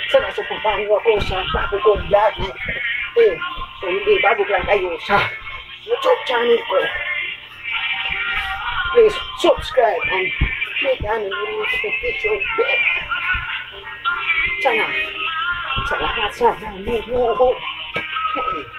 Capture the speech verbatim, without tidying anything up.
Sana suportahan niyo ako sa bago kong vlog. Eh, kung hindi bago lang kayo sa YouTube channel ko, please subscribe and click on the notification bell. Sana, salamat sa nanonood. Hey.